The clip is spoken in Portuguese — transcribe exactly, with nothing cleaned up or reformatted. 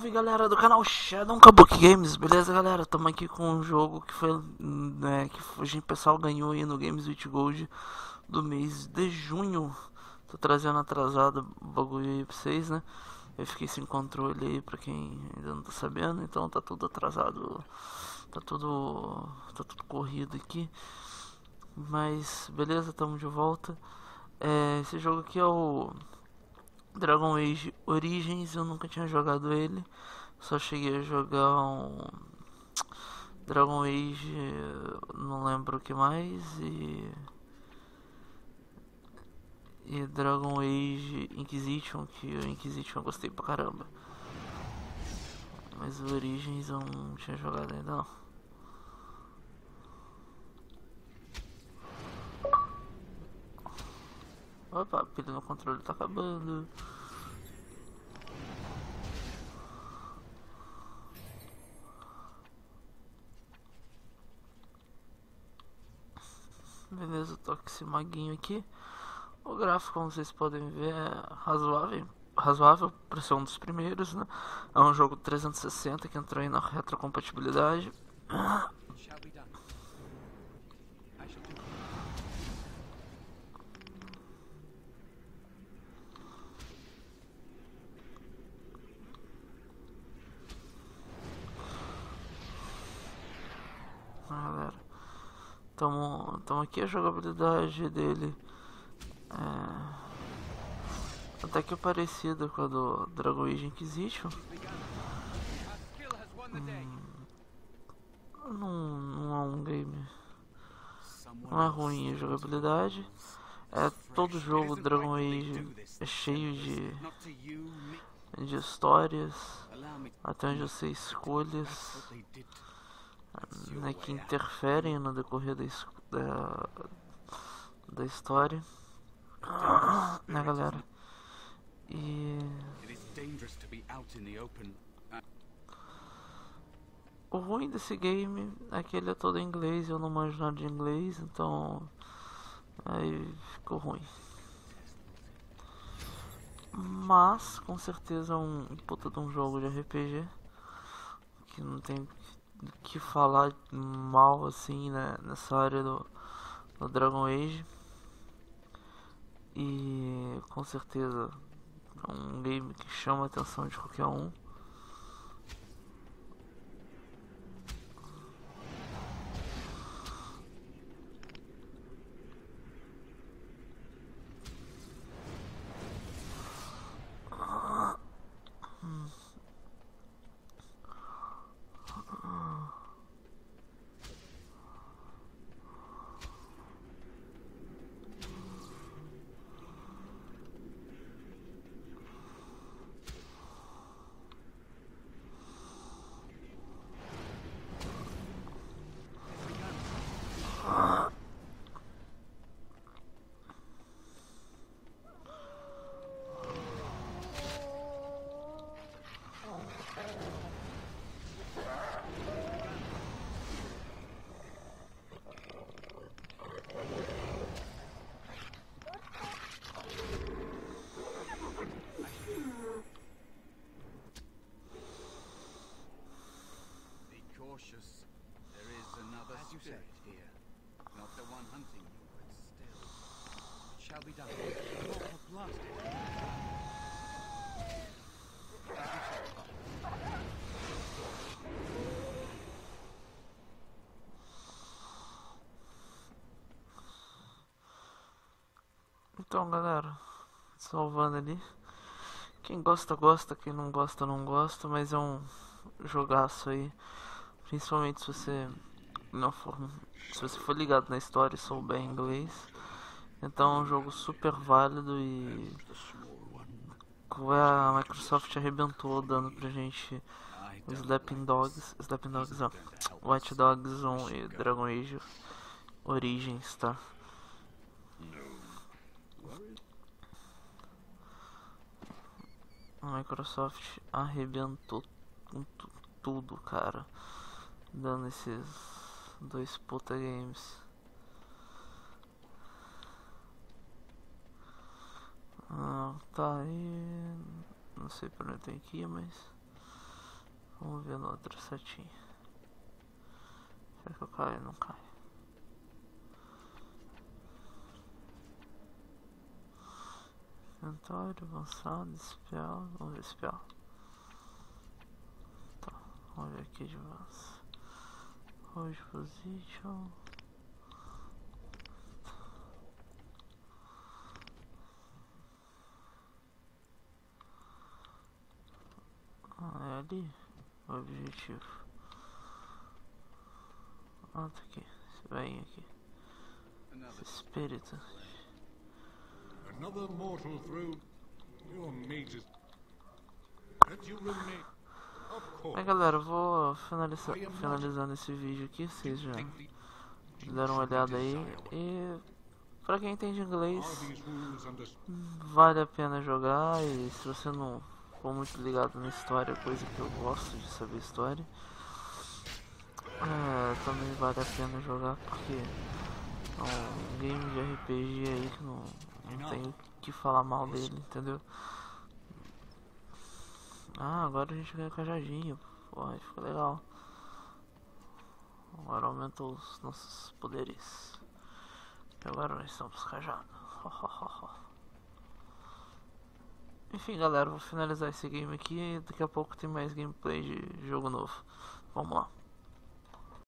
Salve galera do canal Shadow Kabuki Games, beleza galera? Tamo aqui com um jogo que foi, né, que a gente pessoal ganhou aí no Games with Gold do mês de junho. Tô trazendo atrasado o bagulho aí pra vocês, né? Eu fiquei sem controle aí pra quem ainda não tá sabendo, então tá tudo atrasado, tá tudo, tá tudo corrido aqui. Mas beleza, tamo de volta. É, esse jogo aqui é o Dragon Age Origins. Eu nunca tinha jogado ele, só cheguei a jogar um Dragon Age, não lembro o que mais, e, e Dragon Age Inquisition, que o Inquisition eu gostei pra caramba. Mas o Origins eu não tinha jogado ainda não. Opa, a pilha no controle tá acabando. Beleza, tô com esse maguinho aqui. O gráfico, como vocês podem ver, é razoável, razoável para ser um dos primeiros, né? É um jogo trezentos e sessenta que entrou aí na retrocompatibilidade. Ah, galera, tamo, tamo aqui. A jogabilidade dele é até que parecida com a do Dragon Age Inquisition. Hum, não, não é um game, não é ruim a jogabilidade. É, todo jogo Dragon Age é cheio de, de histórias, até onde eu sei, escolhas, né, que interferem no decorrer da, da, da história, né galera? E o ruim desse game é que ele é todo em inglês e eu não manjo nada de inglês, então aí ficou ruim. Mas com certeza é um puta de um jogo de R P G que não tem do que falar mal assim, né, nessa área do, do Dragon Age. E com certeza é um game que chama a atenção de qualquer um. There is another spirit here. Not the one hunting you, but still. It shall be done. Not a blasted. Então galera, salvando ali. Quem gosta, gosta, quem não gosta, não gosta, mas é um jogaço aí. Principalmente se você não for, se você for ligado na história e souber inglês. Então é um jogo super válido e a Microsoft arrebentou dando pra gente o Sleeping Dogs, Sleeping Dogs, ó, Watch Dogs um e Dragon Age Origins, tá? A Microsoft arrebentou com tudo, cara, dando esses dois puta games. Ah, tá aí. Não sei pra onde tem aqui, mas Vamos ver no outro setinho. Será que eu caio? Não caio. Inventório, avançado, spell. Vamos ver spell. Tá, vamos ver aqui de avanço. Hold position. Ah, é ali o objetivo. Ah, tá aqui. Esse velhinho aqui. Esse espírito. Another mortal through your mages. That you will make, of course. É, galera, eu vou finalizar, finalizando esse vídeo aqui. Vocês já deram uma olhada aí. E pra quem entende inglês, vale a pena jogar. E se você não for muito ligado na história, coisa que eu gosto de saber história, é, também vale a pena jogar, porque é um game de R P G aí que não, não tem que falar mal dele, entendeu? Ah, agora a gente ganha cajadinho. Pô, aí fica legal. Agora aumenta os nossos poderes. E agora nós estamos cajados. Enfim, galera, vou finalizar esse game aqui. Daqui a pouco tem mais gameplay de jogo novo. Vamos lá.